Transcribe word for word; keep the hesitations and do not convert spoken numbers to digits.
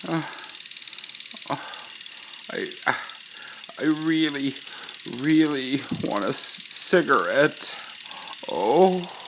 I, I really, really want a c- cigarette. Oh.